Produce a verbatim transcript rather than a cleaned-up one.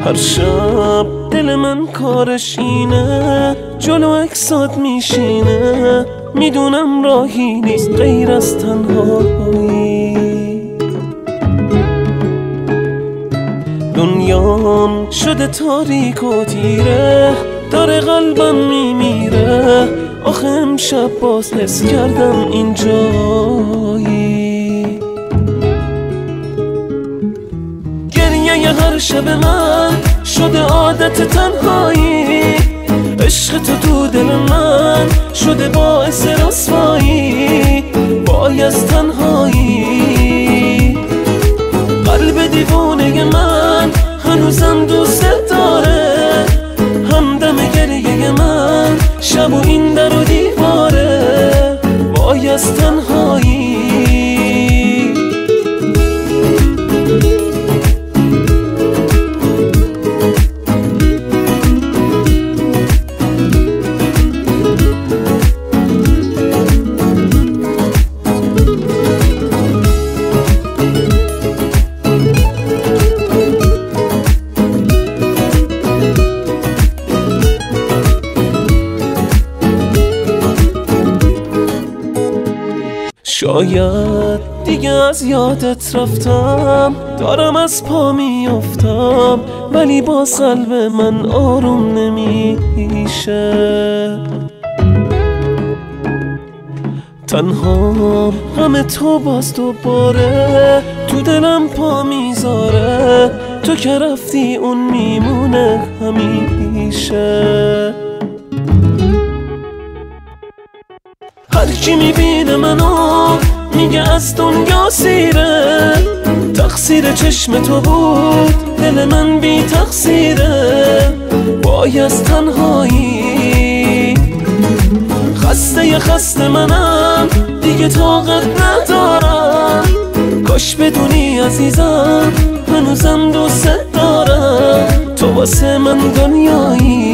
هر شب دل من کارش اینه، جلو اکسات میشینه، میدونم راهی نیست غیر از تنهایی. دنیام شده تاریک و تیره، داره قلبم میمیره، آخه امشب باز حس کردم اینجایی. گریه هر شب من شده عادت تنهایی، عشق تو تو دل من شده باعث رسوایی. وای از تنهایی، قلب دیوونه من هنوزم دوست داره، همدم گریه من شب و این در و دیواره. وای از تنهایی. شاید دیگه از یادت رفتم، دارم از پا میافتم، ولی باز قلب من آروم نمیشه. تنها غم تو باز دوباره تو دلم پا میذاره، تو که رفتی اون میمونه همیشه. هر کی میبینه منو میگه از دنیا سیره، تقصیر چشم تو بود دل من بی تقصیره. وای از تنهایی، خسته خسته منم دیگه طاقت ندارم. کاش بدونی عزیزم هنوزم دوست دارم، تو واسه من دنیایی.